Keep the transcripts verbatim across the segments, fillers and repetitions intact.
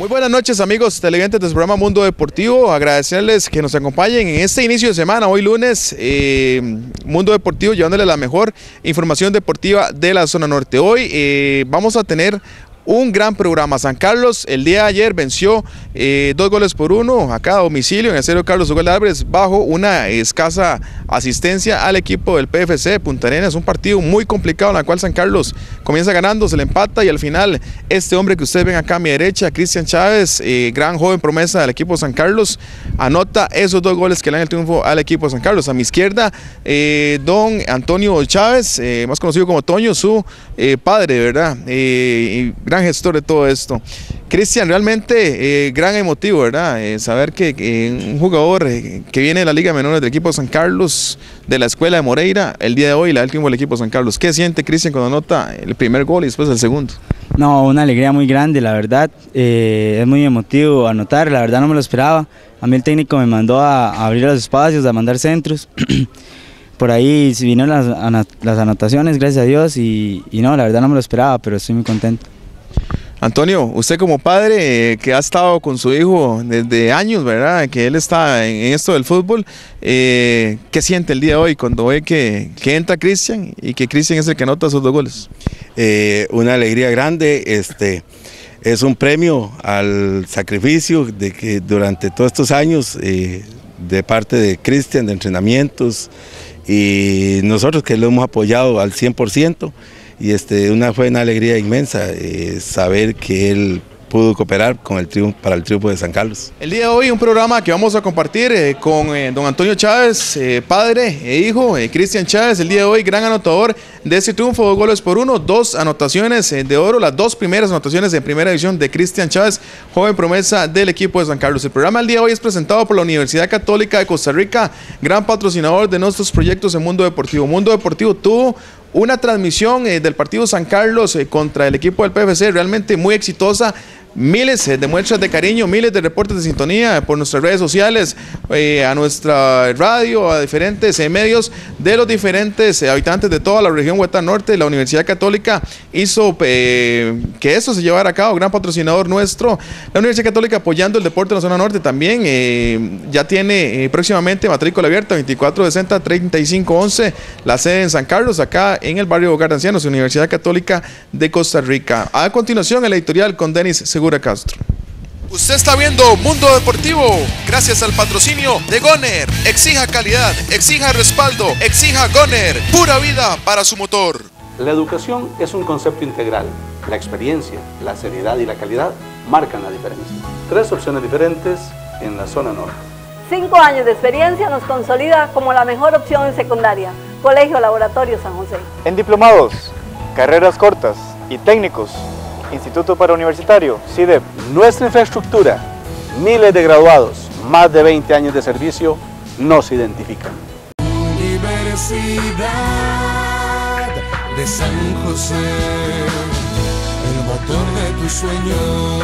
Muy buenas noches, amigos televidentes del programa Mundo Deportivo. Agradecerles que nos acompañen en este inicio de semana, hoy lunes, eh, Mundo Deportivo llevándole la mejor información deportiva de la zona norte. Hoy eh, vamos a tener un gran programa. San Carlos el día de ayer venció eh, dos goles por uno acá a domicilio en el Estadio Carlos Hugo Álvarez bajo una escasa asistencia al equipo del P F C de Punta Arenas. Un partido muy complicado en el cual San Carlos comienza ganando, se le empata y al final este hombre que ustedes ven acá a mi derecha, Cristian Chávez, eh, gran joven promesa del equipo de San Carlos, anota esos dos goles que le dan el triunfo al equipo de San Carlos. A mi izquierda, eh, don Antonio Chávez, eh, más conocido como Toño, su eh, padre, ¿verdad? Eh, y gran gestor de todo esto. Cristian, realmente eh, gran emotivo, ¿verdad? Eh, saber que eh, un jugador eh, que viene de la Liga Menores del equipo de San Carlos, de la escuela de Moreira, el día de hoy la última del equipo de San Carlos. ¿Qué siente Cristian cuando anota el primer gol y después el segundo? No, una alegría muy grande, la verdad. Eh, es muy emotivo anotar, la verdad no me lo esperaba. A mí el técnico me mandó a, a abrir los espacios, a mandar centros. Por ahí vinieron las, las anotaciones, gracias a Dios, y, y no, la verdad no me lo esperaba, pero estoy muy contento. Antonio, usted como padre eh, que ha estado con su hijo desde años, ¿verdad? Que él está en, en esto del fútbol, eh, ¿qué siente el día de hoy cuando ve que, que entra Cristian y que Cristian es el que anota esos dos goles? Eh, una alegría grande, este, es un premio al sacrificio de que durante todos estos años eh, de parte de Cristian, de entrenamientos, y nosotros que lo hemos apoyado al cien por ciento. Y este, una, fue una alegría inmensa eh, saber que él pudo cooperar con el triunfo, para el triunfo de San Carlos. El día de hoy un programa que vamos a compartir eh, con eh, don Antonio Chávez, eh, padre e hijo, eh, Cristian Chávez, el día de hoy gran anotador de ese triunfo, dos goles por uno, dos anotaciones eh, de oro, las dos primeras anotaciones en primera división de Cristian Chávez, joven promesa del equipo de San Carlos. El programa el día de hoy es presentado por la Universidad Católica de Costa Rica, gran patrocinador de nuestros proyectos en Mundo Deportivo. Mundo Deportivo tuvo una transmisión eh, del partido San Carlos eh, contra el equipo del P F C realmente muy exitosa. Miles eh, de muestras de cariño, miles de reportes de sintonía por nuestras redes sociales, eh, a nuestra radio, a diferentes eh, medios de los diferentes eh, habitantes de toda la región Huehuetenango Norte. La Universidad Católica hizo eh, que eso se llevara a cabo, gran patrocinador nuestro. La Universidad Católica apoyando el deporte en la zona norte también, eh, ya tiene eh, próximamente matrícula abierta, veinticuatro sesenta, treinta y cinco once, la sede en San Carlos, acá en el barrio Hogar de Ancianos, Universidad Católica de Costa Rica. A continuación el editorial con Denis Segura Castro. Usted está viendo Mundo Deportivo gracias al patrocinio de Goner. Exija calidad, exija respaldo, exija Goner, pura vida para su motor. La educación es un concepto integral. La experiencia, la seriedad y la calidad marcan la diferencia. Tres opciones diferentes en la zona norte. Cinco años de experiencia nos consolida como la mejor opción en secundaria. Colegio Laboratorio San José. En diplomados, carreras cortas y técnicos, Instituto Parauniversitario, C I D E P. Nuestra infraestructura, miles de graduados, más de veinte años de servicio, nos identifican. Universidad de San José, el motor de tus sueños.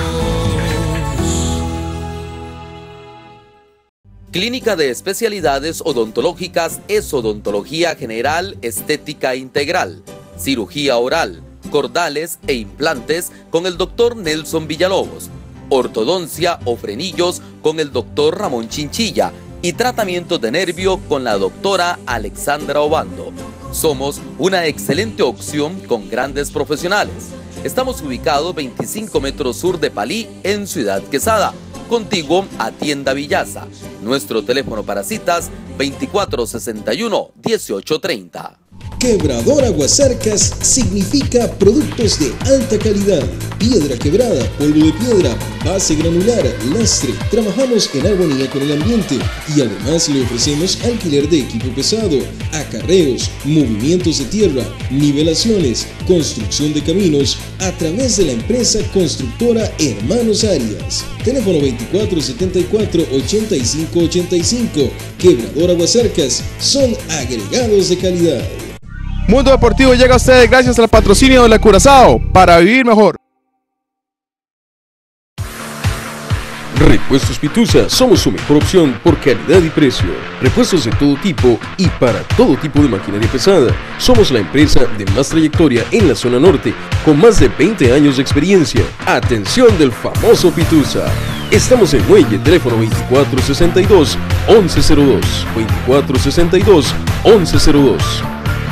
Clínica de Especialidades Odontológicas es odontología general, estética integral, cirugía oral, cordales e implantes con el doctor Nelson Villalobos, ortodoncia o frenillos con el doctor Ramón Chinchilla y tratamientos de nervio con la doctora Alexandra Obando. Somos una excelente opción con grandes profesionales. Estamos ubicados veinticinco metros sur de Palí en Ciudad Quesada, contiguo a Tienda Villaza. Nuestro teléfono para citas veinticuatro sesenta y uno, dieciocho treinta. Quebradora Aguasarcas significa productos de alta calidad, piedra quebrada, polvo de piedra, base granular, lastre. Trabajamos en armonía con el ambiente y además le ofrecemos alquiler de equipo pesado, acarreos, movimientos de tierra, nivelaciones, construcción de caminos a través de la empresa constructora Hermanos Arias. Teléfono veinticuatro setenta y cuatro, ochenta y cinco ochenta y cinco. Quebradora Aguasarcas, son agregados de calidad. Mundo Deportivo llega a ustedes gracias al patrocinio de la Curazao para vivir mejor. Repuestos Pitusa somos su mejor opción por calidad y precio. Repuestos de todo tipo y para todo tipo de maquinaria pesada. Somos la empresa de más trayectoria en la zona norte, con más de veinte años de experiencia. Atención del famoso Pitusa. Estamos en Muelle, teléfono veinticuatro sesenta y dos, once cero dos. veinticuatro sesenta y dos, once cero dos.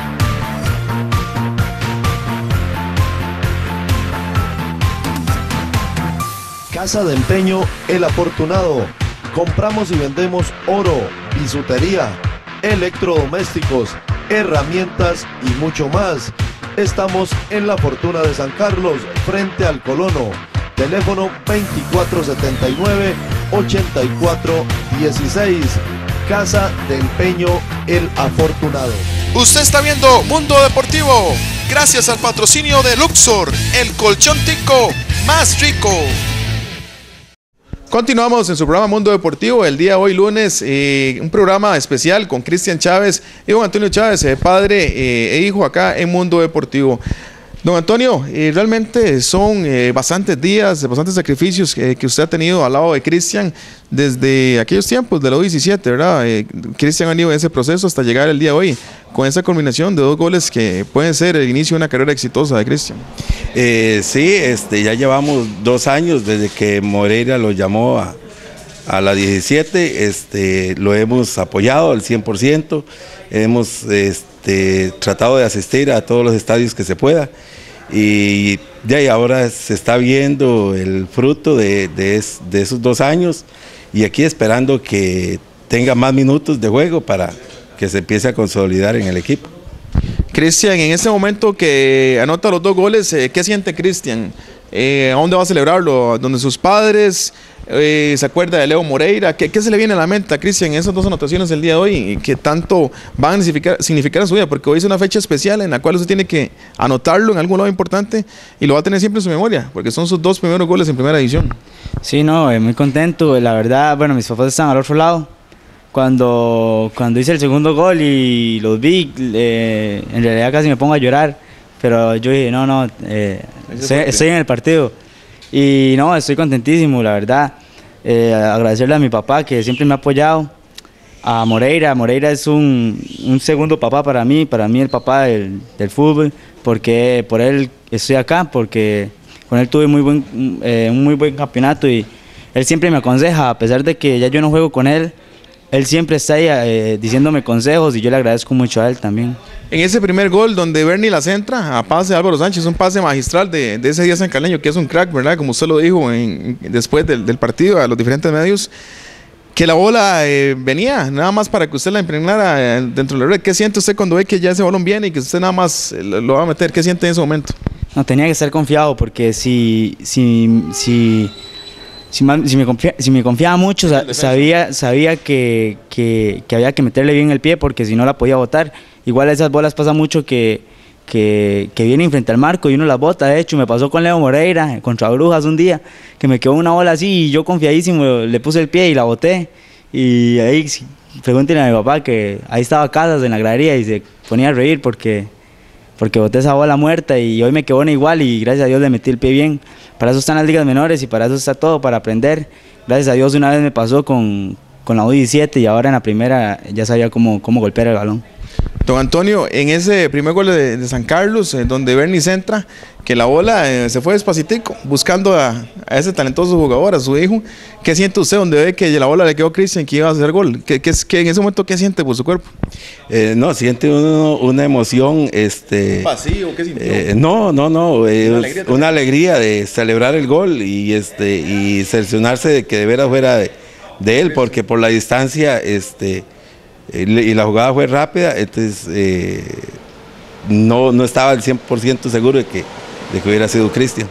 Casa de Empeño El Afortunado. Compramos y vendemos oro, bisutería, electrodomésticos, herramientas y mucho más. Estamos en La Fortuna de San Carlos, frente al Colono. Teléfono veinticuatro setenta y nueve, ochenta y cuatro dieciséis. Casa de Empeño El Afortunado. Usted está viendo Mundo Deportivo, gracias al patrocinio de Luxor, el colchón tico más rico. Continuamos en su programa Mundo Deportivo, el día de hoy lunes, eh, un programa especial con Cristian Chávez y don Antonio Chávez, eh, padre eh, e hijo acá en Mundo Deportivo. Don Antonio, eh, realmente son eh, bastantes días, bastantes sacrificios eh, que usted ha tenido al lado de Cristian desde aquellos tiempos de la U diecisiete, ¿verdad? Eh, Cristian ha venido en ese proceso hasta llegar el día de hoy, con esa combinación de dos goles que pueden ser el inicio de una carrera exitosa de Cristian. Eh, sí, este, ya llevamos dos años desde que Moreira lo llamó a, a la diecisiete, este, lo hemos apoyado al cien por ciento, hemos este, tratado de asistir a todos los estadios que se pueda. Y de ahí ahora se está viendo el fruto de, de, es, de esos dos años y aquí esperando que tenga más minutos de juego para que se empiece a consolidar en el equipo. Cristian, en este momento que anota los dos goles, eh, ¿qué siente Cristian? Eh, ¿A dónde va a celebrarlo? ¿Donde sus padres? Eh, ¿Se acuerda de Leo Moreira? ¿Qué, qué se le viene a la mente a Cristian en esas dos anotaciones del día de hoy y que tanto van a significar, significar en su vida? Porque hoy es una fecha especial en la cual usted tiene que anotarlo en algún lado importante y lo va a tener siempre en su memoria, porque son sus dos primeros goles en primera división. Sí, no, eh, muy contento. La verdad, bueno, mis papás están al otro lado. Cuando, cuando hice el segundo gol y los vi, eh, en realidad casi me pongo a llorar, pero yo dije, no, no, eh, estoy, estoy en el partido. Y no, estoy contentísimo, la verdad. Eh, agradecerle a mi papá que siempre me ha apoyado. A Moreira, Moreira es un, un segundo papá para mí, para mí el papá del, del fútbol, porque por él estoy acá, porque con él tuve muy buen, eh, un muy buen campeonato y él siempre me aconseja, a pesar de que ya yo no juego con él, él siempre está ahí eh, diciéndome consejos y yo le agradezco mucho a él también. En ese primer gol donde Bernie la centra a pase de Álvaro Sánchez, un pase magistral de, de ese día sancaleño, que es un crack, ¿verdad? Como usted lo dijo en, después del, del partido a los diferentes medios, que la bola eh, venía nada más para que usted la impregnara eh, dentro de la red. ¿Qué siente usted cuando ve que ya ese balón viene y que usted nada más eh, lo, lo va a meter? ¿Qué siente en ese momento? No, tenía que estar confiado porque si... si, si Si me, si, me confía, si me confiaba mucho, sabía, sabía que, que, que había que meterle bien el pie porque si no la podía botar. Igual esas bolas pasa mucho que, que, que vienen frente al marco y uno las bota. De hecho, me pasó con Leo Moreira contra Brujas un día, que me quedó una bola así y yo confiadísimo le puse el pie y la boté. Y ahí, pregúntenle a mi papá que ahí estaba Casas en la gradería y se ponía a reír porque... porque boté esa bola muerta y hoy me quedó una igual y gracias a Dios le metí el pie bien. Para eso están las ligas menores y para eso está todo, para aprender. Gracias a Dios una vez me pasó con, con la U diecisiete y ahora en la primera ya sabía cómo, cómo golpear el balón. Don Antonio, en ese primer gol de, de San Carlos, eh, donde Bernie centra, que la bola eh, se fue despacitico, buscando a, a ese talentoso jugador, a su hijo, ¿qué siente usted donde ve que la bola le quedó a Cristian que iba a hacer gol? ¿Qué, qué, qué, en ese momento qué siente por su cuerpo? Eh, no, siente uno una emoción. Este, ¿Un vacío? ¿Qué sintió? Eh, no, no, no, eh, una, alegría una alegría de celebrar el gol y, este, y cerciorarse de que de veras fuera de, de él, porque por la distancia... este y la jugada fue rápida, entonces eh, no, no estaba al cien por ciento seguro de que, de que hubiera sido Cristian.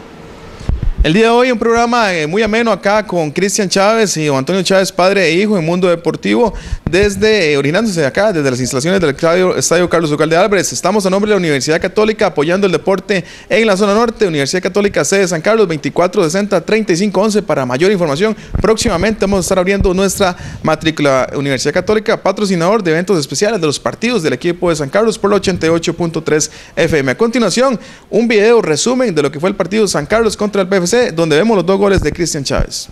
El día de hoy un programa eh, muy ameno acá con Cristian Chávez y don Antonio Chávez, padre e hijo en Mundo Deportivo, desde, eh, originándose de acá, desde las instalaciones del estadio, estadio Carlos Ucalde Álvarez. Estamos a nombre de la Universidad Católica apoyando el deporte en la zona norte. Universidad Católica sede San Carlos, veinticuatro sesenta, treinta y cinco once. Para mayor información, próximamente vamos a estar abriendo nuestra matrícula. Universidad Católica, patrocinador de eventos especiales de los partidos del equipo de San Carlos por la ochenta y ocho punto tres F M. A continuación, un video resumen de lo que fue el partido de San Carlos contra el P F C, donde vemos los dos goles de Cristian Chávez.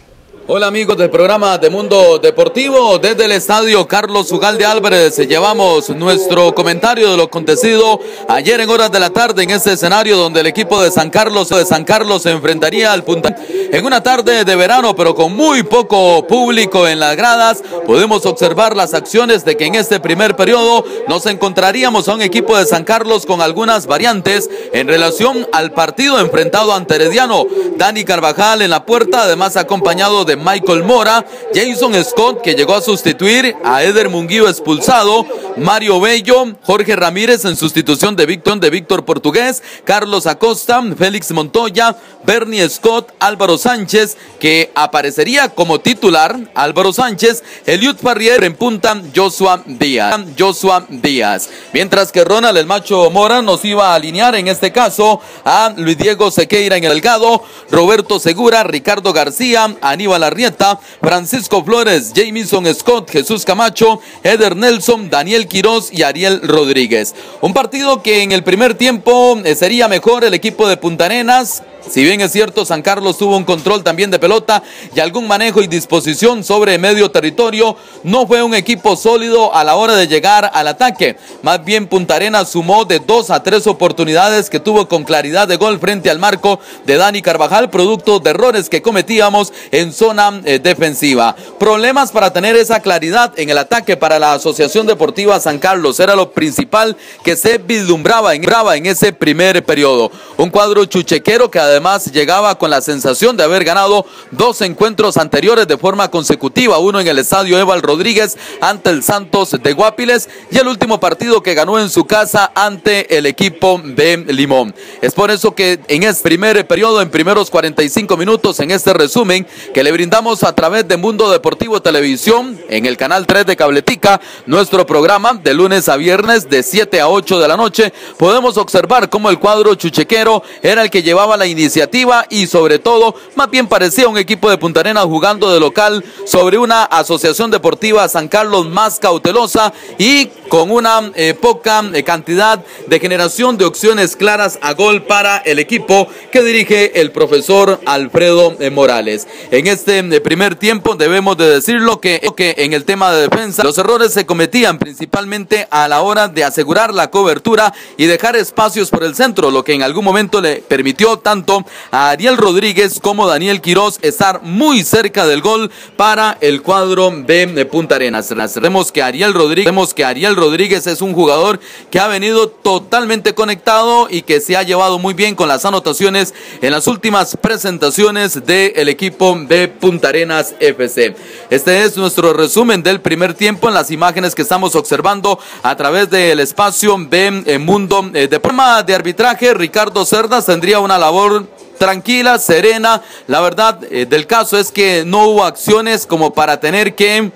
Hola amigos del programa de Mundo Deportivo, desde el estadio Carlos Ugalde Álvarez llevamos nuestro comentario de lo acontecido ayer en horas de la tarde en este escenario donde el equipo de San Carlos de San Carlos se enfrentaría al Punta en una tarde de verano pero con muy poco público en las gradas. Podemos observar las acciones de que en este primer periodo nos encontraríamos a un equipo de San Carlos con algunas variantes en relación al partido enfrentado ante Herediano. Dani Carvajal en la puerta, además acompañado de Michael Mora, Jason Scott que llegó a sustituir a Eder Munguío expulsado, Mario Bello, Jorge Ramírez en sustitución de Víctor, de Víctor Portugués, Carlos Acosta, Félix Montoya, Bernie Scott, Álvaro Sánchez que aparecería como titular, Álvaro Sánchez, Eliud Farrier en punta, Joshua Díaz, Joshua Díaz, mientras que Ronald el Macho Mora nos iba a alinear en este caso a Luis Diego Sequeira en el Delgado, Roberto Segura, Ricardo García, Aníbal Arrieta, Francisco Flores, Jamison Scott, Jesús Camacho, Eder Nelson, Daniel Quiroz y Ariel Rodríguez. Un partido que en el primer tiempo eh, sería mejor el equipo de Punta Arenas. Si bien es cierto, San Carlos tuvo un control también de pelota y algún manejo y disposición sobre medio territorio, no fue un equipo sólido a la hora de llegar al ataque. Más bien Punta Arenas sumó de dos a tres oportunidades que tuvo con claridad de gol frente al marco de Dani Carvajal, producto de errores que cometíamos en zona eh, defensiva. Problemas para tener esa claridad en el ataque para la Asociación Deportiva San Carlos era lo principal que se vislumbraba en, en ese primer periodo. Un cuadro chuchequero que además Además llegaba con la sensación de haber ganado dos encuentros anteriores de forma consecutiva, uno en el estadio Eval Rodríguez ante el Santos de Guapiles y el último partido que ganó en su casa ante el equipo de Limón. Es por eso que en este primer periodo, en primeros cuarenta y cinco minutos, en este resumen que le brindamos a través de Mundo Deportivo Televisión en el canal tres de Cabletica, nuestro programa de lunes a viernes de siete a ocho de la noche, podemos observar cómo el cuadro chuchequero era el que llevaba la iniciativa iniciativa y sobre todo más bien parecía un equipo de Punta Arenas jugando de local sobre una Asociación Deportiva San Carlos más cautelosa y con una eh, poca eh, cantidad de generación de opciones claras a gol para el equipo que dirige el profesor Alfredo eh, Morales. En este eh, primer tiempo debemos de decirlo que, que en el tema de defensa los errores se cometían principalmente a la hora de asegurar la cobertura y dejar espacios por el centro, lo que en algún momento le permitió tanto a Ariel Rodríguez como Daniel Quiroz estar muy cerca del gol para el cuadro de Punta Arenas. Recordemos que Ariel Rodríguez, que Ariel Rodríguez es un jugador que ha venido totalmente conectado y que se ha llevado muy bien con las anotaciones en las últimas presentaciones del equipo de Punta Arenas F C. Este es nuestro resumen del primer tiempo en las imágenes que estamos observando a través del espacio de eh, Mundo eh, de forma de arbitraje. Ricardo Cerdas tendría una labor tranquila, serena. La verdad eh, del caso es que no hubo acciones como para tener que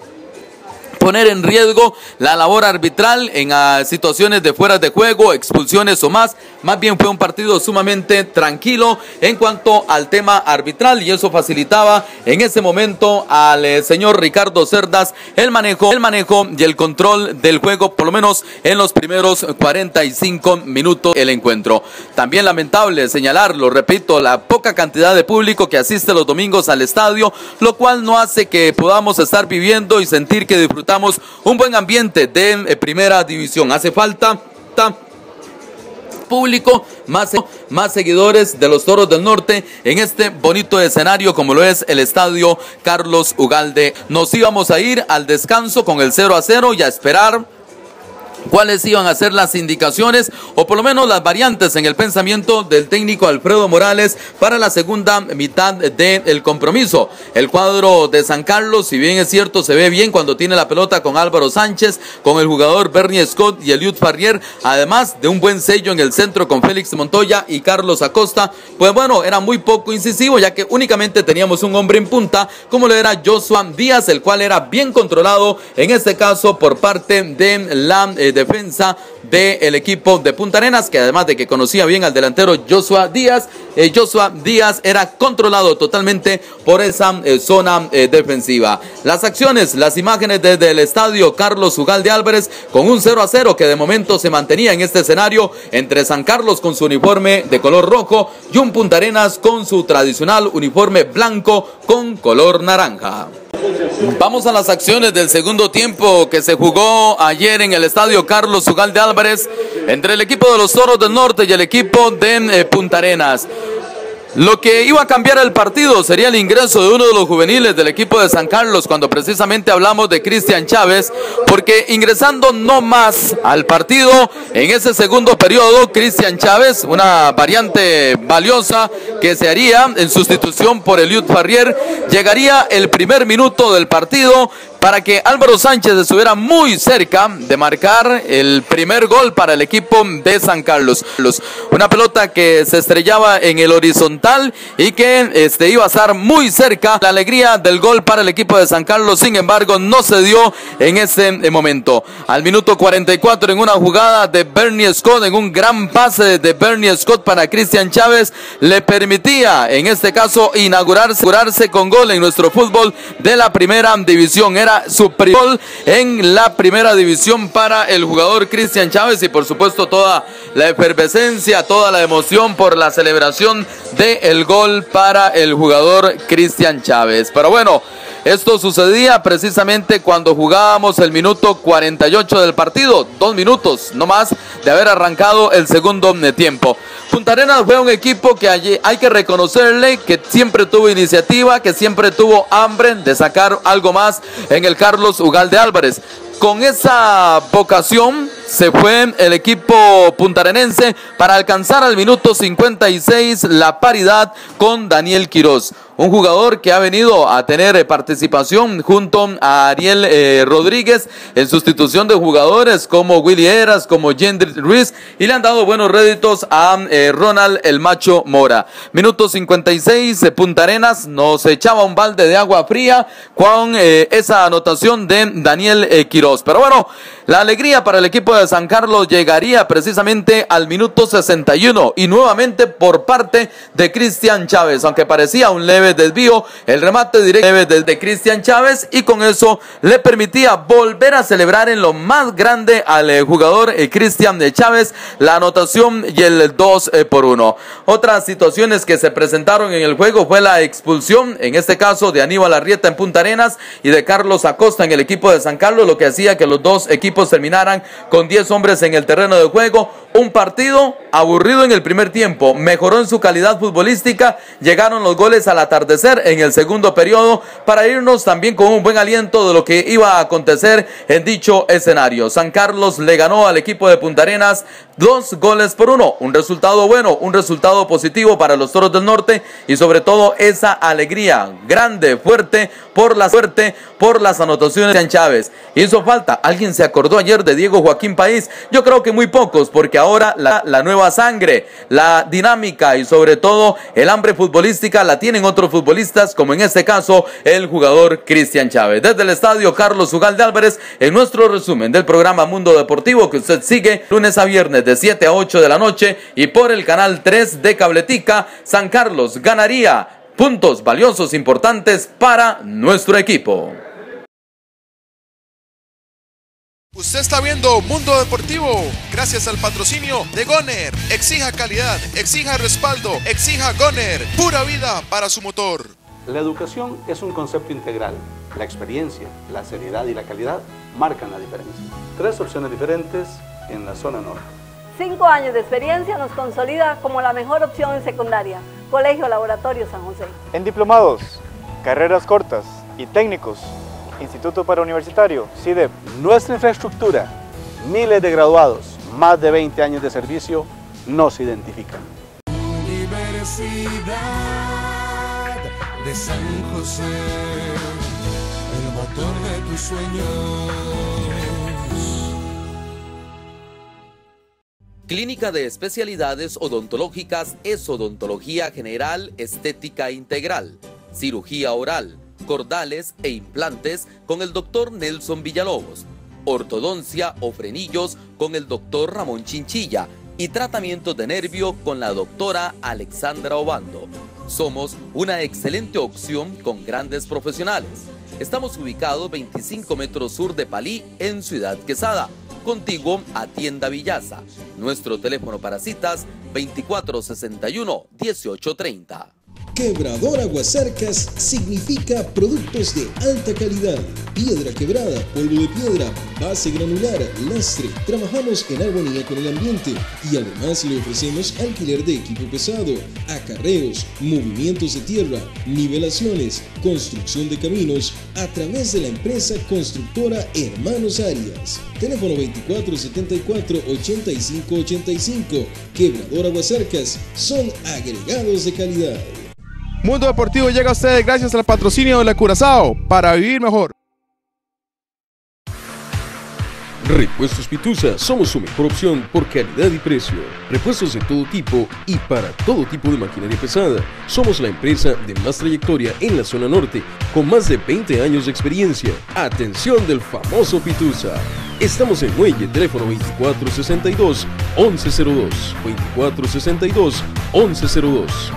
poner en riesgo la labor arbitral en uh, situaciones de fuera de juego, expulsiones o más. Más bien fue un partido sumamente tranquilo en cuanto al tema arbitral y eso facilitaba en ese momento al eh, señor Ricardo Cerdas el manejo, el manejo y el control del juego, por lo menos en los primeros cuarenta y cinco minutos del encuentro. También lamentable señalarlo, repito, la poca cantidad de público que asiste los domingos al estadio, lo cual no hace que podamos estar viviendo y sentir que disfrutamos un buen ambiente de eh, primera división. Hace falta ta, público, más, más seguidores de los Toros del Norte en este bonito escenario como lo es el estadio Carlos Ugalde. Nos íbamos a ir al descanso con el cero a cero y a esperar cuáles iban a ser las indicaciones o por lo menos las variantes en el pensamiento del técnico Alfredo Morales para la segunda mitad del compromiso. El cuadro de San Carlos, si bien es cierto, se ve bien cuando tiene la pelota con Álvaro Sánchez, con el jugador Bernie Scott y Eliud Farrier, además de un buen sello en el centro con Félix Montoya y Carlos Acosta. Pues bueno, era muy poco incisivo ya que únicamente teníamos un hombre en punta como lo era Joshua Díaz, el cual era bien controlado en este caso por parte de la eh, eh, defensa del equipo de Punta Arenas, que además de que conocía bien al delantero Joshua Díaz, eh, Joshua Díaz era controlado totalmente por esa eh, zona eh, defensiva. Las acciones, las imágenes desde el estadio Carlos Ugalde Álvarez, con un cero a cero que de momento se mantenía en este escenario entre San Carlos con su uniforme de color rojo y un Punta Arenas con su tradicional uniforme blanco con color naranja. Vamos a las acciones del segundo tiempo que se jugó ayer en el estadio Carlos Ugalde Álvarez entre el equipo de los Toros del Norte y el equipo de eh, Punta Arenas. Lo que iba a cambiar el partido sería el ingreso de uno de los juveniles del equipo de San Carlos, cuando precisamente hablamos de Cristian Chávez, porque ingresando no más al partido en ese segundo periodo, Cristian Chávez, una variante valiosa que se haría en sustitución por Eliud Farrier, llegaría el primer minuto del partido para que Álvaro Sánchez estuviera muy cerca de marcar el primer gol para el equipo de San Carlos. Una pelota que se estrellaba en el horizontal y que este, iba a estar muy cerca. La alegría del gol para el equipo de San Carlos, sin embargo, no se dio en ese momento. Al minuto cuarenta y cuatro, en una jugada de Bernie Scott, en un gran pase de Bernie Scott para Cristian Chávez, le permitía, en este caso, inaugurarse, inaugurarse con gol en nuestro fútbol de la primera división. Era su primer gol en la primera división para el jugador Cristian Chávez, y por supuesto toda la efervescencia, toda la emoción por la celebración del gol para el jugador Cristian Chávez. Pero bueno, esto sucedía precisamente cuando jugábamos el minuto cuarenta y ocho del partido, dos minutos no más de haber arrancado el segundo tiempo. Punta Arenas fue un equipo que allí hay que reconocerle que siempre tuvo iniciativa, que siempre tuvo hambre de sacar algo más en el Carlos Ugalde Álvarez. Con esa vocación se fue el equipo puntarenense para alcanzar al minuto cincuenta y seis la paridad con Daniel Quiroz, un jugador que ha venido a tener participación junto a Ariel eh, Rodríguez en sustitución de jugadores como Willy Eras, como Jendrik Ruiz, y le han dado buenos réditos a eh, Ronald el Macho Mora. Minuto cincuenta y seis, eh, Punta Arenas nos echaba un balde de agua fría con eh, esa anotación de Daniel eh, Quiroz. Pero bueno, la alegría para el equipo de San Carlos llegaría precisamente al minuto sesenta y uno y nuevamente por parte de Cristian Chávez, aunque parecía un leve desvío, el remate directo de Cristian Chávez, y con eso le permitía volver a celebrar en lo más grande al eh, jugador eh, Cristian Chávez la anotación y el dos eh, por uno. Otras situaciones que se presentaron en el juego fue la expulsión, en este caso de Aníbal Arrieta en Punta Arenas y de Carlos Acosta en el equipo de San Carlos, lo que hacía que los dos equipos terminaran con diez hombres en el terreno de juego. Un partido aburrido en el primer tiempo, mejoró en su calidad futbolística, llegaron los goles al atardecer en el segundo periodo para irnos también con un buen aliento de lo que iba a acontecer en dicho escenario. San Carlos le ganó al equipo de Punta Arenas dos goles por uno, un resultado bueno, un resultado positivo para los Toros del Norte, y sobre todo esa alegría grande, fuerte, por la suerte, por las anotaciones de Chávez. Hizo falta, alguien se acordó ayer de Diego Joaquín País, yo creo que muy pocos, porque ahora la, la nueva sangre, la dinámica y sobre todo el hambre futbolística la tienen otros futbolistas, como en este caso el jugador Cristian Chávez. Desde el estadio Carlos Ugalde Álvarez, en nuestro resumen del programa Mundo Deportivo, que usted sigue lunes a viernes de siete a ocho de la noche y por el canal tres de Cabletica, San Carlos ganaría puntos valiosos importantes para nuestro equipo. Usted está viendo Mundo Deportivo gracias al patrocinio de Goner. Exija calidad, exija respaldo, exija Goner, pura vida para su motor. La educación es un concepto integral. La experiencia, la seriedad y la calidad marcan la diferencia. Tres opciones diferentes en la zona norte. Cinco años de experiencia nos consolida como la mejor opción en secundaria. Colegio Laboratorio San José. En diplomados, carreras cortas y técnicos, Instituto Parauniversitario, C I D E P. Nuestra infraestructura, miles de graduados, más de veinte años de servicio, nos identifican. Universidad de San José, el motor de tus sueños. Clínica de Especialidades Odontológicas es odontología general, estética integral, cirugía oral, cordales e implantes con el doctor Nelson Villalobos. ortodoncia o frenillos con el doctor Ramón Chinchilla y tratamientos de nervio con la doctora Alexandra Obando. Somos una excelente opción con grandes profesionales. Estamos ubicados veinticinco metros sur de Palí en Ciudad Quesada, contiguo a Tienda Villaza. Nuestro teléfono para citas veinticuatro sesenta y uno, dieciocho treinta. Quebrador Aguasarcas significa productos de alta calidad, piedra quebrada, polvo de piedra, base granular, lastre. Trabajamos en armonía con el ambiente y además le ofrecemos alquiler de equipo pesado, acarreos, movimientos de tierra, nivelaciones, construcción de caminos a través de la empresa constructora Hermanos Arias. Teléfono veinticuatro setenta y cuatro, ochenta y cinco ochenta y cinco. Quebrador Aguasarcas son agregados de calidad. Mundo Deportivo llega a ustedes gracias al patrocinio de la Curazao, para vivir mejor. Repuestos Pitusa, somos su mejor opción por calidad y precio. Repuestos de todo tipo y para todo tipo de maquinaria pesada. Somos la empresa de más trayectoria en la zona norte, con más de veinte años de experiencia. Atención del famoso Pitusa. Estamos en Muelle, teléfono veinticuatro sesenta y dos, once cero dos. veinticuatro sesenta y dos, once cero dos.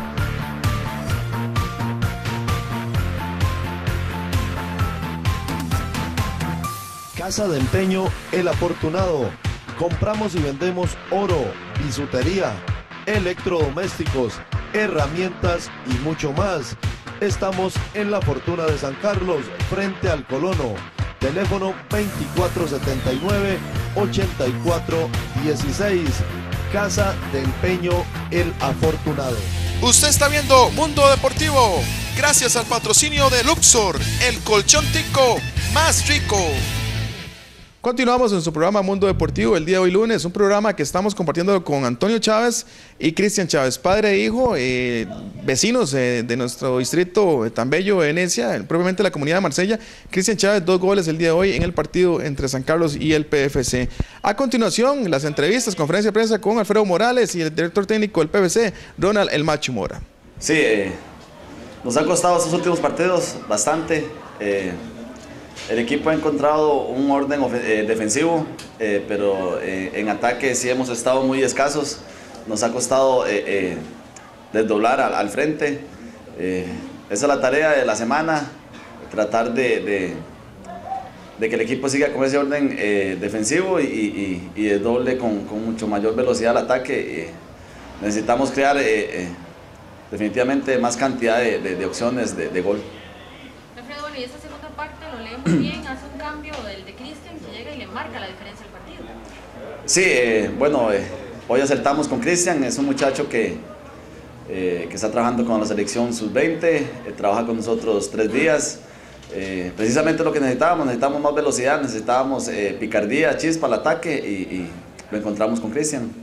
Casa de Empeño El Afortunado. Compramos y vendemos oro, bisutería, electrodomésticos, herramientas y mucho más. Estamos en La Fortuna de San Carlos, frente al Colono. Teléfono veinticuatro setenta y nueve, ochenta y cuatro dieciséis. Casa de Empeño El Afortunado. Usted está viendo Mundo Deportivo gracias al patrocinio de Luxor, el colchón tico más rico. Continuamos en su programa Mundo Deportivo el día de hoy lunes, un programa que estamos compartiendo con Antonio Chávez y Cristian Chávez, padre e hijo, eh, vecinos eh, de nuestro distrito tan bello de Venecia, propiamente la comunidad de Marsella. Cristian Chávez, dos goles el día de hoy en el partido entre San Carlos y el P F C. A continuación, las entrevistas, conferencia de prensa con Alfredo Morales y el director técnico del P F C, Ronald El Macho Mora. Sí, eh, nos han costado estos últimos partidos bastante. Eh, El equipo ha encontrado un orden eh, defensivo, eh, pero eh, en ataque sí hemos estado muy escasos. Nos ha costado eh, eh, desdoblar al, al frente. Eh, esa es la tarea de la semana, tratar de, de, de que el equipo siga con ese orden eh, defensivo y, y, y desdoble con, con mucho mayor velocidad al ataque. Eh, necesitamos crear eh, eh, definitivamente más cantidad de, de, de opciones de, de gol. Alfredo, bueno, y esta segunda parte lo lee muy bien, hace un cambio del de Cristian que llega y le marca la diferencia del partido. Sí, eh, bueno, eh, hoy acertamos con Cristian, es un muchacho que, eh, que está trabajando con la selección sub veinte, eh, trabaja con nosotros tres días, eh, precisamente lo que necesitábamos, necesitábamos más velocidad, necesitábamos eh, picardía, chispa al ataque y, y lo encontramos con Cristian.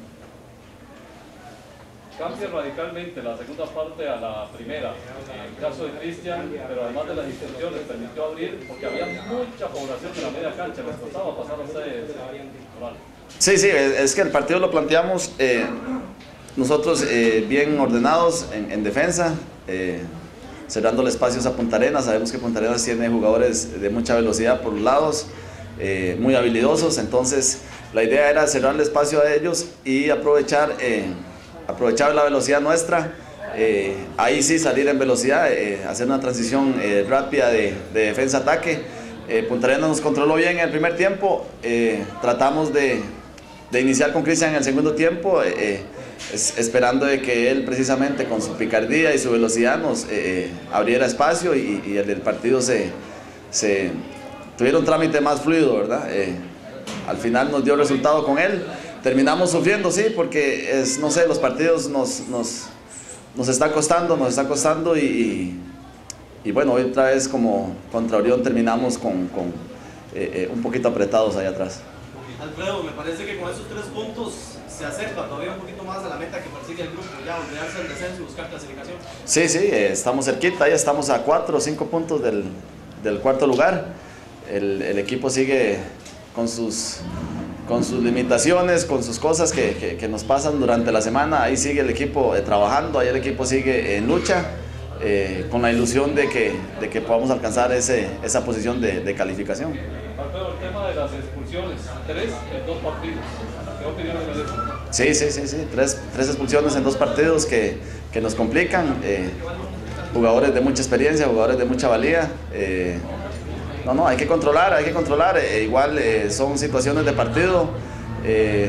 Cambia radicalmente la segunda parte a la primera, en el caso de Cristian, pero además de las instrucciones permitió abrir porque había mucha población en la media cancha, les costaba pasar a ustedes. Sí, sí, es que el partido lo planteamos eh, nosotros eh, bien ordenados en, en defensa, eh, cerrando espacios a Punta Arenas. Sabemos que Punta Arenas tiene jugadores de mucha velocidad por los lados, eh, muy habilidosos, entonces la idea era cerrar el espacio a ellos y aprovechar... Eh, aprovechar la velocidad nuestra, eh, ahí sí salir en velocidad, eh, hacer una transición eh, rápida de, de defensa-ataque. eh, Punta Arenas nos controló bien en el primer tiempo, eh, tratamos de, de iniciar con Cristian en el segundo tiempo, eh, es, esperando de que él precisamente con su picardía y su velocidad nos eh, abriera espacio y, y el del partido se, se tuviera un trámite más fluido, ¿verdad? Eh, al final nos dio resultado con él. Terminamos sufriendo, sí, porque es, no sé, los partidos nos, nos, nos están costando, nos está costando y, y, y bueno, hoy otra vez como contra Orión terminamos con, con eh, eh, un poquito apretados ahí atrás. Alfredo, me parece que con esos tres puntos se acerca todavía un poquito más a la meta que persigue el grupo, ya olvidarse del descenso y buscar clasificación. Sí, sí, eh, estamos cerquita, ya estamos a cuatro o cinco puntos del, del cuarto lugar. El, el equipo sigue con sus... con sus limitaciones, con sus cosas que, que, que nos pasan durante la semana. Ahí sigue el equipo eh, trabajando, ahí el equipo sigue en lucha. eh, con la ilusión de que, de que podamos alcanzar ese, esa posición de, de calificación. Alfredo, el tema de las expulsiones, tres en dos partidos. ¿Qué opinión le merece? Sí, sí, sí, sí. Tres, tres expulsiones en dos partidos que, que nos complican. Eh, jugadores de mucha experiencia, jugadores de mucha valía. Eh, no, no, hay que controlar, hay que controlar. Eh, igual eh, son situaciones de partido. Eh,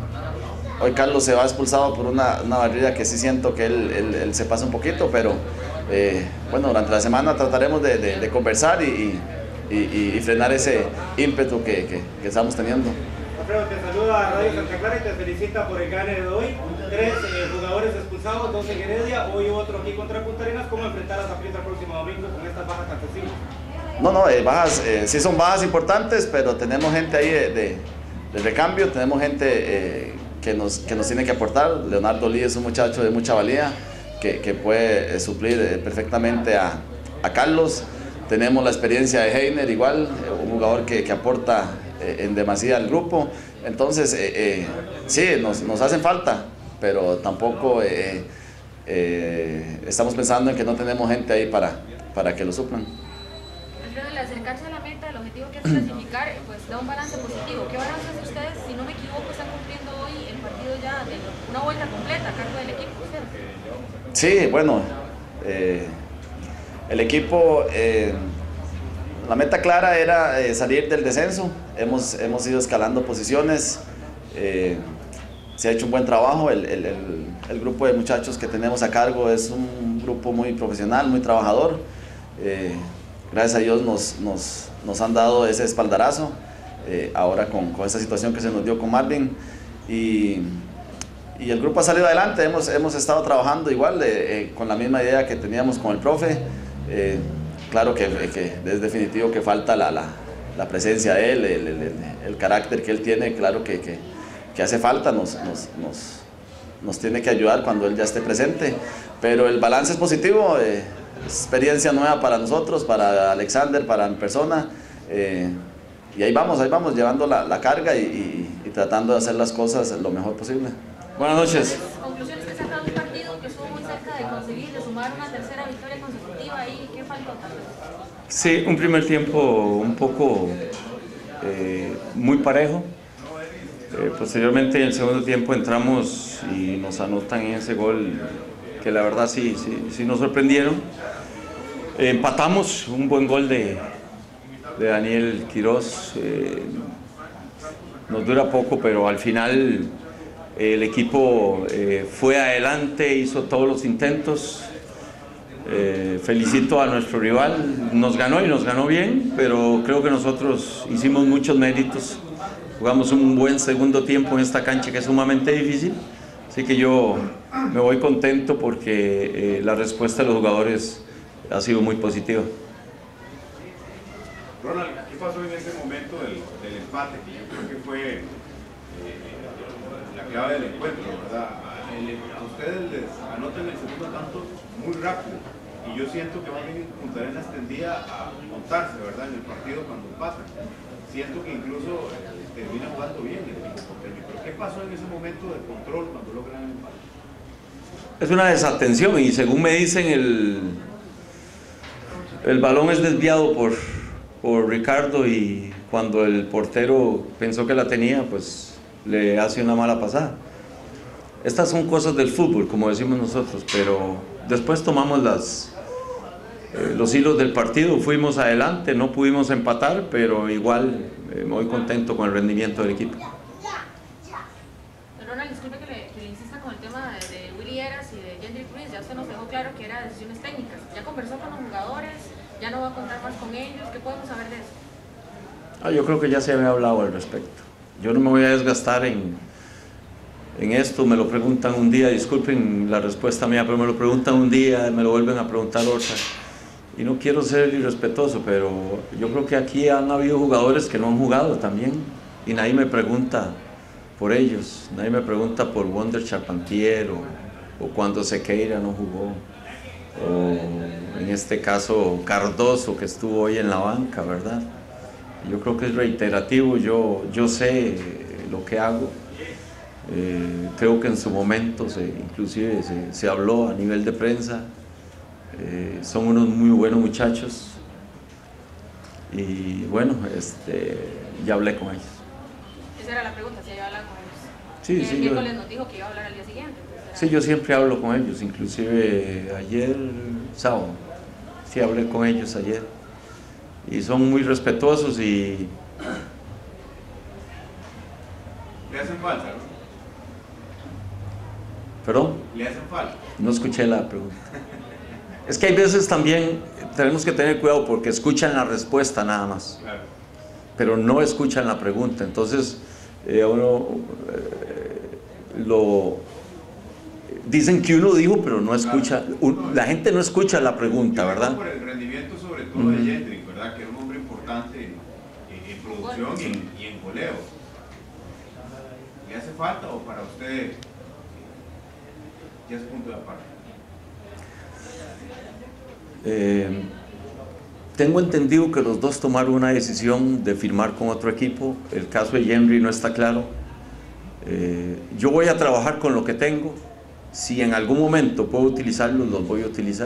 hoy Carlos se va expulsado por una, una barrera que sí siento que él, él, él se pasa un poquito, pero eh, bueno, durante la semana trataremos de, de, de conversar y, y, y, y frenar ese ímpetu que, que, que estamos teniendo. Alfredo, te saluda Radio Santa Clara y te felicita por el gane de hoy. Tres eh, jugadores expulsados, dos en Heredia, hoy otro aquí contra Punta Arenas. ¿Cómo enfrentar a Saprissa el próximo domingo con estas bajas tan sensibles? No, no, eh, bajas, eh, sí son bajas importantes, pero tenemos gente ahí de, de, de recambio, tenemos gente eh, que, nos, que nos tiene que aportar. Leonardo Lee es un muchacho de mucha valía que, que puede eh, suplir eh, perfectamente a, a Carlos. Tenemos la experiencia de Heiner igual, eh, un jugador que, que aporta eh, en demasía al grupo. Entonces, eh, eh, sí, nos, nos hacen falta, pero tampoco eh, eh, estamos pensando en que no tenemos gente ahí para, para que lo suplan. Alfredo, el acercarse a la meta, el objetivo que es clasificar, pues da un balance positivo. ¿Qué balance hace ustedes? Si no me equivoco, están cumpliendo hoy el partido ya de una vuelta completa a cargo del equipo. ¿Ustedes? Sí, bueno, eh, el equipo, eh, la meta clara era eh, salir del descenso. Hemos, hemos ido escalando posiciones. Eh, se ha hecho un buen trabajo. El, el, el, el grupo de muchachos que tenemos a cargo es un grupo muy profesional, muy trabajador. Eh, Gracias a Dios nos, nos, nos han dado ese espaldarazo, eh, ahora con, con esta situación que se nos dio con Marvin. Y, y el grupo ha salido adelante, hemos, hemos estado trabajando igual, eh, eh, con la misma idea que teníamos con el profe. Eh, claro que, que es definitivo que falta la, la, la presencia de él, el, el, el, el carácter que él tiene, claro que, que, que hace falta, nos, nos, nos, nos tiene que ayudar cuando él ya esté presente. Pero el balance es positivo. Eh, experiencia nueva para nosotros, para Alexander, para mi persona, eh, y ahí vamos, ahí vamos llevando la, la carga y, y, y tratando de hacer las cosas lo mejor posible. Buenas noches. Conclusiones que saca un partido que estuvo muy cerca de conseguir, de sumar una tercera victoria consecutiva y ¿qué faltó tal vez? Sí, un primer tiempo un poco eh, muy parejo. Eh, posteriormente en el segundo tiempo entramos y nos anotan en ese gol que la verdad sí, sí, sí nos sorprendieron. Eh, empatamos, un buen gol de, de Daniel Quiroz. Eh, nos dura poco, pero al final eh, el equipo eh, fue adelante, hizo todos los intentos. Eh, felicito a nuestro rival, nos ganó y nos ganó bien, pero creo que nosotros hicimos muchos méritos. Jugamos un buen segundo tiempo en esta cancha que es sumamente difícil. Así que yo me voy contento porque eh, la respuesta de los jugadores ha sido muy positiva. Ronald, ¿qué pasó en ese momento del, del empate? Que yo creo que fue eh, la clave del encuentro, ¿verdad? El, a ustedes les anotan el segundo tanto muy rápido y yo siento que más bien Punta Arenas tendía a montarse, ¿verdad? En el partido cuando empatan. Siento que incluso eh, termina jugando bien el equipo porteño. Pero ¿qué pasó en ese momento de control cuando logran el empate? Es una desatención y según me dicen el, el balón es desviado por, por Ricardo y cuando el portero pensó que la tenía, pues le hace una mala pasada. Estas son cosas del fútbol, como decimos nosotros, pero después tomamos las, eh, los hilos del partido, fuimos adelante, no pudimos empatar, pero igual eh, muy contento con el rendimiento del equipo. Ronald, disculpe que le, que le insista con el tema de, de Willy Eras y de Gendry Cruz, ya se nos dejó claro que era decisiones técnicas. ¿Ya conversó con los jugadores? ¿Ya no va a contar más con ellos? ¿Qué podemos saber de eso? Ah, yo creo que ya se había hablado al respecto. Yo no me voy a desgastar en, en esto, me lo preguntan un día, disculpen la respuesta mía, pero me lo preguntan un día, me lo vuelven a preguntar otra. Y no quiero ser irrespetuoso, pero yo creo que aquí han habido jugadores que no han jugado también y nadie me pregunta por ellos, nadie me pregunta por Wonder Charpentier o, o cuando Sequeira no jugó, o en este caso Cardoso que estuvo hoy en la banca, ¿verdad? Yo creo que es reiterativo, yo, yo sé lo que hago, eh, creo que en su momento se, inclusive se, se habló a nivel de prensa, Eh, son unos muy buenos muchachos y bueno, este, ya hablé con ellos. Esa era la pregunta, si iba a hablar con ellos. Sí, el sí, miércoles yo, nos dijo que iba a hablar al día siguiente. Entonces, sí, yo siempre hablo con ellos, inclusive ayer, sábado, sí hablé con ellos ayer y son muy respetuosos y... ¿Le hacen falta, no? ¿Perdón? ¿Le hacen falta? No escuché la pregunta. Es que hay veces también tenemos que tener cuidado porque escuchan la respuesta nada más, claro, pero no escuchan la pregunta. Entonces, eh, uno eh, lo dicen que uno dijo, pero no escucha. Un, la gente no escucha la pregunta, ¿verdad? Por el rendimiento, sobre todo de Jendrik, ¿verdad? Que era un hombre importante en, en, en producción y en, y en goleo. ¿Le hace falta o para usted ya es punto de aparte? Eh, tengo entendido que los dos tomaron una decisión de firmar con otro equipo. El caso de Henry no está claro. Eh, yo voy a trabajar con lo que tengo. Si en algún momento puedo utilizarlos, los voy a utilizar.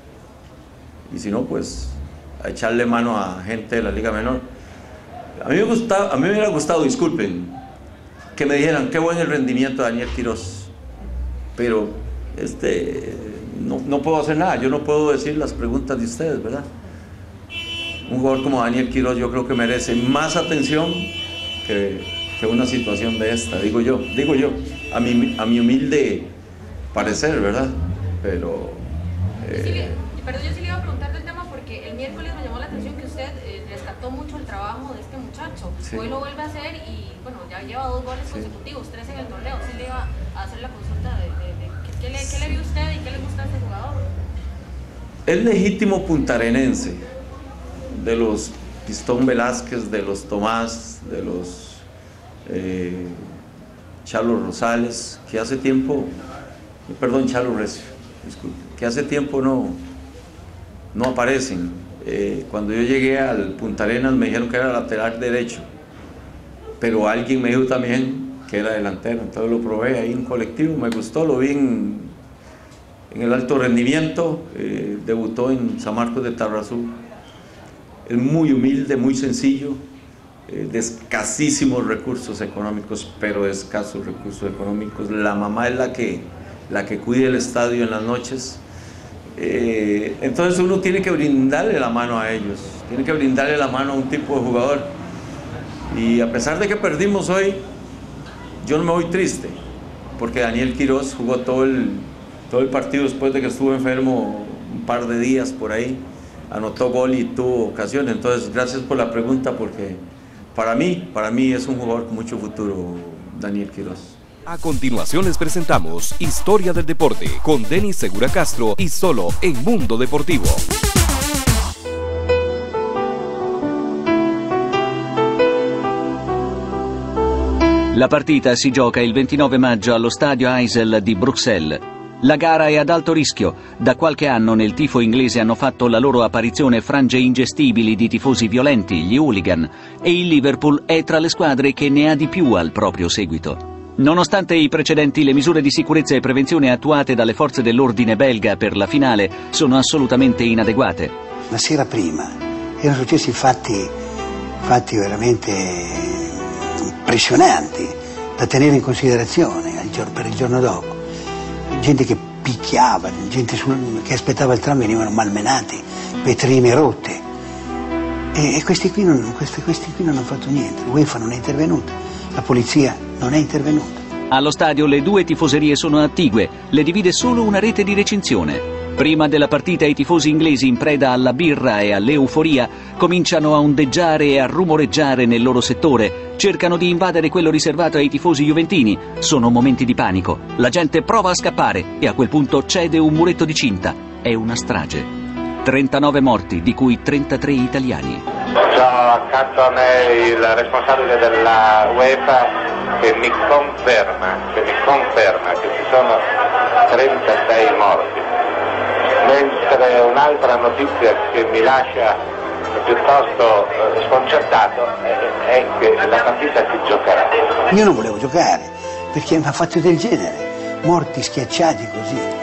Y si no, pues a echarle mano a gente de la Liga Menor. A mí me, gusta, a mí me hubiera gustado, disculpen, que me dijeran qué buen el rendimiento de Daniel Quiroz. Pero este... No, no puedo hacer nada, yo no puedo decir las preguntas de ustedes, ¿verdad? Un jugador como Daniel Quiroz yo creo que merece más atención que, que una situación de esta, digo yo, digo yo, a mi, a mi humilde parecer, ¿verdad? Pero... Eh... Sí, perdón, yo sí le iba a preguntar del tema porque el miércoles me llamó la atención que usted eh, rescató mucho el trabajo de este muchacho. Sí. Hoy lo vuelve a hacer y, bueno, ya lleva dos goles sí. consecutivos, tres en el torneo. Sí le iba a hacer la consulta de... de, de ¿Qué le, ¿Qué le vio usted y qué le gusta a este jugador? Es legítimo puntarenense, de los Pistón Velázquez, de los Tomás, de los eh, Chalo Rosales, que hace tiempo, perdón, Chalo Recio, disculpe, que hace tiempo no, no aparecen. Eh, cuando yo llegué al Punta Arenas me dijeron que era lateral derecho, pero alguien me dijo también que era delantero, entonces lo probé ahí en colectivo, me gustó, lo vi en, en el alto rendimiento, eh, debutó en San Marcos de Tarrazú. Es muy humilde, muy sencillo, eh, de escasísimos recursos económicos, pero de escasos recursos económicos. La mamá es la que, la que cuida el estadio en las noches, eh, entonces uno tiene que brindarle la mano a ellos, tiene que brindarle la mano a un tipo de jugador, y a pesar de que perdimos hoy, yo no me voy triste, porque Daniel Quiroz jugó todo el, todo el partido después de que estuvo enfermo un par de días por ahí, anotó gol y tuvo ocasión. Entonces gracias por la pregunta, porque para mí, para mí es un jugador con mucho futuro, Daniel Quiroz. A continuación les presentamos Historia del Deporte con Denis Segura Castro y solo en Mundo Deportivo. La partita si gioca il ventinove maggio allo stadio Heysel di Bruxelles. La gara è ad alto rischio. Da qualche anno nel tifo inglese hanno fatto la loro apparizione frange ingestibili di tifosi violenti, gli hooligan, e il Liverpool è tra le squadre che ne ha di più al proprio seguito. Nonostante i precedenti, le misure di sicurezza e prevenzione attuate dalle forze dell'ordine belga per la finale sono assolutamente inadeguate. La sera prima erano successi fatti, fatti veramente impressionanti da tenere in considerazione per il giorno dopo. Gente che picchiava, gente sul, che aspettava il tram venivano malmenati, vetrine rotte. E, e questi, qui non, questi, questi qui non hanno fatto niente. L'UEFA non è intervenuta, la polizia non è intervenuta. Allo stadio le due tifoserie sono attigue, le divide solo una rete di recinzione. Prima della partita i tifosi inglesi, in preda alla birra e all'euforia, cominciano a ondeggiare e a rumoreggiare nel loro settore, cercano di invadere quello riservato ai tifosi juventini. Sono momenti di panico, la gente prova a scappare e a quel punto cede un muretto di cinta. È una strage. trentanove morti, di cui trentatré italiani. Ho accanto a me il responsabile della UEFA che mi conferma, che mi conferma che ci sono trentasei morti. Mentre un'altra notizia che mi lascia piuttosto sconcertato è che la partita si giocherà. Io non volevo giocare perché mi ha fatto del genere, morti schiacciati così.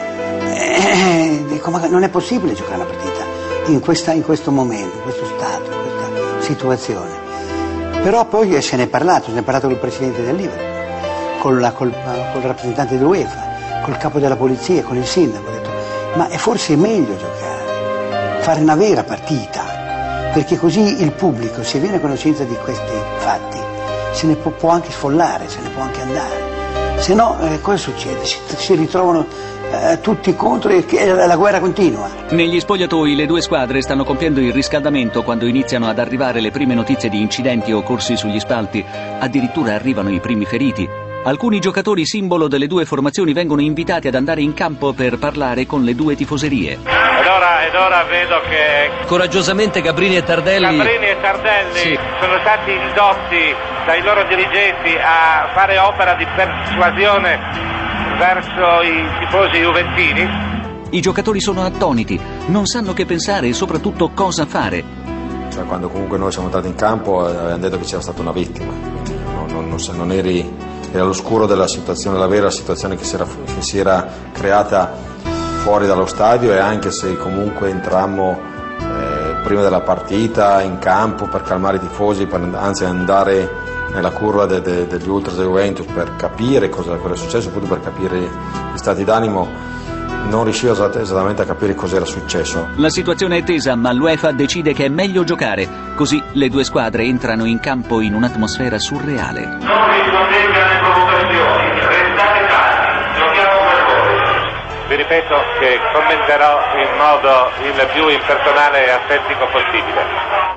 Eh, dico, ma non è possibile giocare una partita in, questa, in questo momento, in questo stato, in questa situazione. Però poi se ne è parlato, se ne è parlato col presidente del Liverpool, col, col, col rappresentante dell'UEFA, col capo della polizia, con il sindaco. Ho detto, ma è forse meglio giocare, fare una vera partita, perché così il pubblico, se viene a conoscenza di questi fatti, se ne può, può anche sfollare, se ne può anche andare. Se no, eh, cosa succede? Si, si ritrovano eh, tutti contro e la guerra continua. Negli spogliatoi le due squadre stanno compiendo il riscaldamento quando iniziano ad arrivare le prime notizie di incidenti o corsi sugli spalti. Addirittura arrivano i primi feriti. Alcuni giocatori simbolo delle due formazioni vengono invitati ad andare in campo per parlare con le due tifoserie. Ed ora, ed ora vedo che Coraggiosamente Gabrini e Tardelli. Gabrini e Tardelli Sì. sono stati indotti dai loro dirigenti a fare opera di persuasione verso i tifosi juventini. I giocatori sono attoniti, non sanno che pensare e soprattutto cosa fare. Cioè, quando comunque noi siamo entrati in campo avevano detto che c'era stata una vittima, non, non, non, se non eri, era all'oscuro della situazione, la vera situazione che si era, che si era creata fuori dallo stadio, e anche se comunque entrammo eh, prima della partita in campo per calmare i tifosi, per, anzi andare nella curva de, de, degli ultras del Juventus per capire cosa, cosa è successo, appunto per capire gli stati d'animo, non riuscivo esattamente a capire cosa era successo. La situazione è tesa, ma l'UEFA decide che è meglio giocare. Così le due squadre entrano in campo in un'atmosfera surreale. Non rispondete alle provocazioni, restate calmi, giochiamo per voi. Vi ripeto che commenterò in modo il più impersonale e asettico possibile.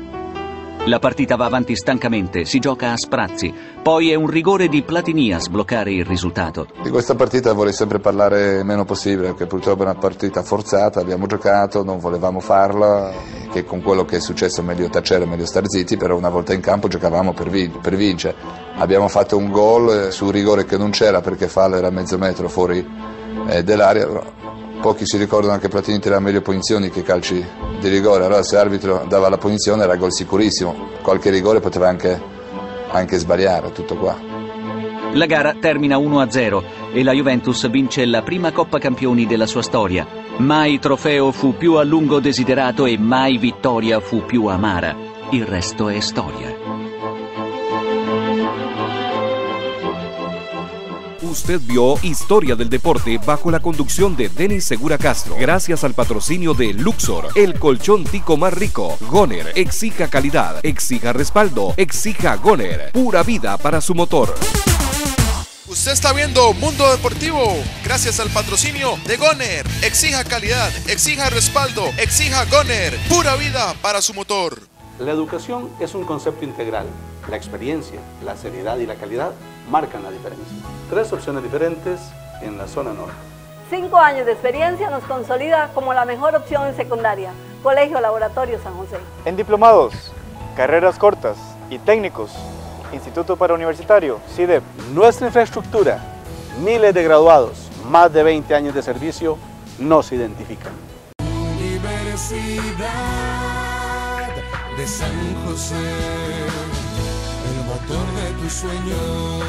La partita va avanti stancamente, si gioca a sprazzi. Poi è un rigore di Platini a sbloccare il risultato. Di questa partita vorrei sempre parlare il meno possibile, perché purtroppo è una partita forzata, abbiamo giocato, non volevamo farla, che con quello che è successo è meglio tacere, meglio star zitti, però una volta in campo giocavamo per, vin- per vincere. Abbiamo fatto un gol su un rigore che non c'era perché fallo era mezzo metro fuori eh, dell'area, però pochi si ricordano che Platini tirava meglio punizioni che calci di rigore, allora se l'arbitro dava la punizione era gol sicurissimo, qualche rigore poteva anche, anche sbagliare, tutto qua. La gara termina uno a zero e la Juventus vince la prima Coppa Campioni della sua storia. Mai trofeo fu più a lungo desiderato e mai vittoria fu più amara. Il resto è storia. Usted vio Historia del Deporte bajo la conducción de Denis Segura Castro, gracias al patrocinio de Luxor, el colchón tico más rico. Goner, exija calidad, exija respaldo, exija Goner, pura vida para su motor. Usted está viendo Mundo Deportivo gracias al patrocinio de Goner. Exija calidad, exija respaldo, exija Goner, pura vida para su motor. La educación es un concepto integral. La experiencia, la seriedad y la calidad marcan la diferencia. Tres opciones diferentes en la zona norte. Cinco años de experiencia nos consolida como la mejor opción en secundaria. Colegio Laboratorio San José. En diplomados, carreras cortas y técnicos, Instituto Parauniversitario, C I D E P. Nuestra infraestructura, miles de graduados, más de veinte años de servicio, nos identifican. Universidad de San José, el motor de tus sueños.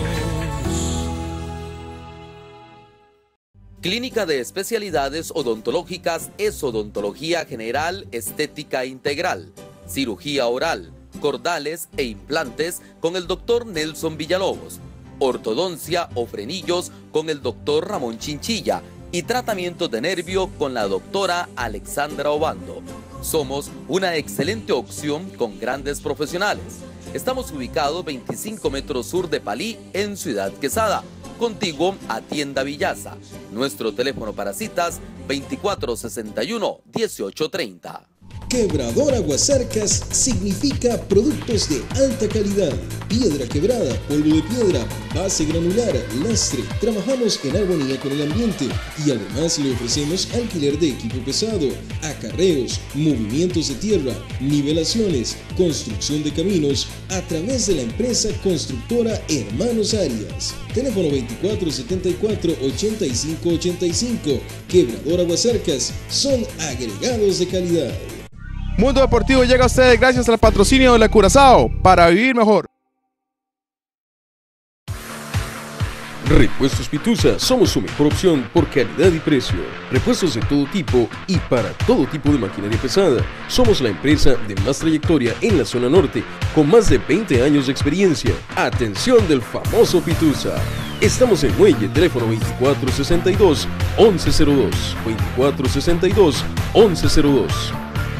Clínica de Especialidades Odontológicas es odontología general, estética integral, cirugía oral, cordales e implantes con el doctor Nelson Villalobos, ortodoncia o frenillos con el doctor Ramón Chinchilla y tratamientos de nervio con la doctora Alexandra Obando. Somos una excelente opción con grandes profesionales. Estamos ubicados veinticinco metros sur de Palí en Ciudad Quesada, contiguo a Tienda Villaza. Nuestro teléfono para citas veinticuatro sesenta y uno, dieciocho treinta. Quebrador Aguasarcas significa productos de alta calidad, piedra quebrada, polvo de piedra, base granular, lastre. Trabajamos en armonía con el ambiente y además le ofrecemos alquiler de equipo pesado, acarreos, movimientos de tierra, nivelaciones, construcción de caminos a través de la empresa constructora Hermanos Arias. Teléfono veinticuatro setenta y cuatro, ochenta y cinco ochenta y cinco. Quebrador Aguasarcas, son agregados de calidad. Mundo Deportivo llega a ustedes gracias al patrocinio de la Curazao para vivir mejor. Repuestos Pitusa, somos su mejor opción por calidad y precio. Repuestos de todo tipo y para todo tipo de maquinaria pesada. Somos la empresa de más trayectoria en la zona norte, con más de veinte años de experiencia. Atención del famoso Pitusa. Estamos en Muelle, teléfono veinticuatro sesenta y dos, once cero dos, veinticuatro sesenta y dos, once cero dos.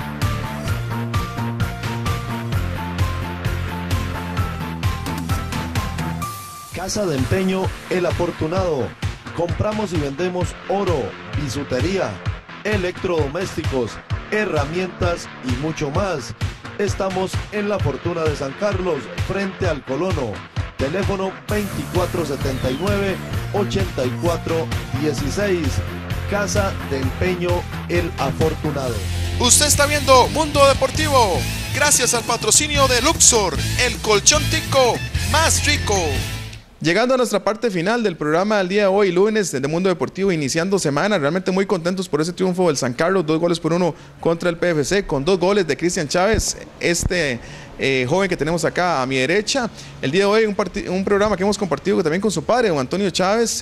Casa de Empeño El Afortunado. Compramos y vendemos oro, bisutería, electrodomésticos, herramientas y mucho más. Estamos en La Fortuna de San Carlos, frente al Colono. Teléfono veinticuatro setenta y nueve, ochenta y cuatro dieciséis. Casa de Empeño El Afortunado. Usted está viendo Mundo Deportivo, gracias al patrocinio de Luxor, el colchón tico más rico. Llegando a nuestra parte final del programa del día de hoy, lunes, de Mundo Deportivo, iniciando semana, realmente muy contentos por ese triunfo del San Carlos, dos goles por uno contra el P F C, con dos goles de Cristian Chávez, este eh, joven que tenemos acá a mi derecha. El día de hoy un, un programa que hemos compartido también con su padre, don Antonio Chávez,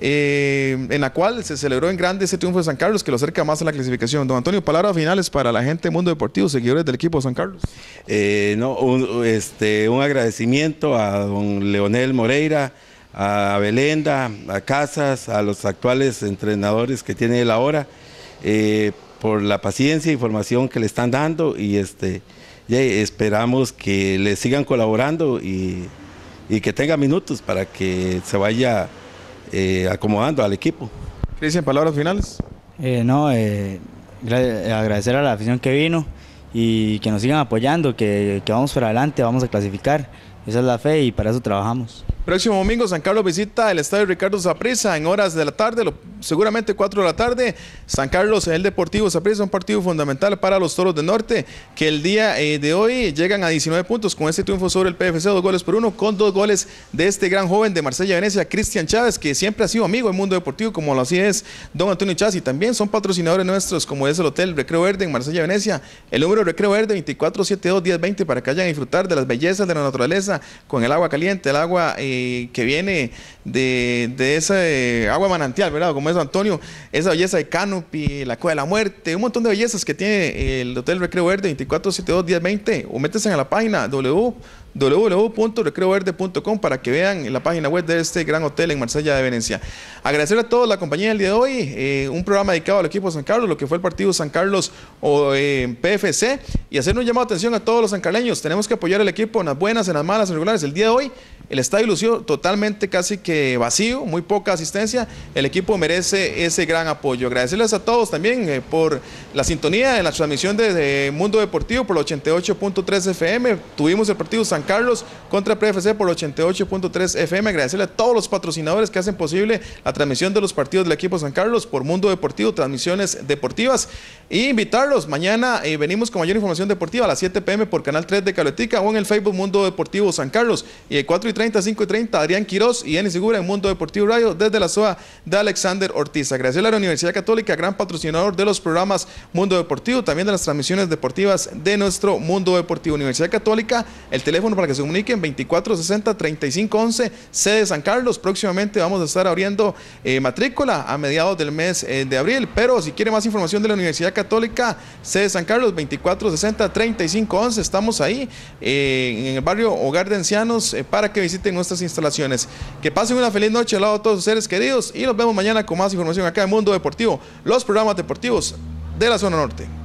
eh, en la cual se celebró en grande ese triunfo de San Carlos, que lo acerca más a la clasificación. Don Antonio, palabras finales para la gente de Mundo Deportivo, seguidores del equipo de San Carlos. Eh, no, un, este, un agradecimiento a don Leonel Moreira, a Belenda, a Casas, a los actuales entrenadores que tiene él ahora, eh, por la paciencia e información que le están dando, y este, ya esperamos que le sigan colaborando y, y que tenga minutos para que se vaya eh, acomodando al equipo. Cristian, palabras finales. Eh, no, eh, agradecer a la afición que vino y que nos sigan apoyando, que, que vamos para adelante, vamos a clasificar. Esa es la fe y para eso trabajamos. Próximo domingo San Carlos visita el estadio Ricardo Saprissa en horas de la tarde, lo, seguramente cuatro de la tarde. San Carlos, el Deportivo Saprissa, un partido fundamental para los Toros del Norte, que el día eh, de hoy llegan a diecinueve puntos con este triunfo sobre el P F C, dos goles por uno, con dos goles de este gran joven de Marsella Venecia, Cristian Chávez, que siempre ha sido amigo del Mundo Deportivo, como lo así es don Antonio Chávez, y también son patrocinadores nuestros, como es el Hotel Recreo Verde en Marsella Venecia. El número de Recreo Verde veinticuatro setenta y dos, diez veinte, para que vayan a disfrutar de las bellezas de la naturaleza, con el agua caliente, el agua eh, que viene de, de esa eh, agua manantial, ¿verdad? Como es Antonio, esa belleza de Canopy, la Cueva de la Muerte, un montón de bellezas que tiene el Hotel Recreo Verde veinticuatro setenta y dos, diez veinte, o métese en la página w w w punto recreo verde punto com para que vean la página web de este gran hotel en Marsella de Venecia. Agradecer a todos la compañía del día de hoy, eh, un programa dedicado al equipo de San Carlos, lo que fue el partido San Carlos o eh, P F C, y hacer un llamado de atención a todos los sancarleños. Tenemos que apoyar al equipo en las buenas, en las malas, en regulares. El día de hoy el estadio lució totalmente casi que vacío, muy poca asistencia. El equipo merece ese gran apoyo. Agradecerles a todos también eh, por la sintonía en la transmisión de, de Mundo Deportivo por el ochenta y ocho punto tres F M. Tuvimos el partido San Carlos contra P F C por ochenta y ocho punto tres F M. Agradecerle a todos los patrocinadores que hacen posible la transmisión de los partidos del equipo San Carlos por Mundo Deportivo, transmisiones deportivas, e invitarlos. Mañana eh, venimos con mayor información deportiva a las siete p m por Canal tres de Cabletica o en el Facebook Mundo Deportivo San Carlos, y de cuatro y treinta a cinco y treinta Adrián Quiroz y Eni Segura en Mundo Deportivo Radio desde la S O A de Alexander Ortiz. Agradecerle a la Universidad Católica, gran patrocinador de los programas Mundo Deportivo, también de las transmisiones deportivas de nuestro Mundo Deportivo. Universidad Católica, el teléfono para que se comuniquen veinticuatro sesenta, treinta y cinco once, sede San Carlos. Próximamente vamos a estar abriendo eh, matrícula a mediados del mes eh, de abril, pero si quiere más información de la Universidad Católica, sede San Carlos, veinticuatro sesenta, treinta y cinco once, estamos ahí eh, en el barrio Hogar de Ancianos eh, para que visiten nuestras instalaciones. Que pasen una feliz noche al lado de todos sus seres queridos y nos vemos mañana con más información acá en Mundo Deportivo, los programas deportivos de la zona norte.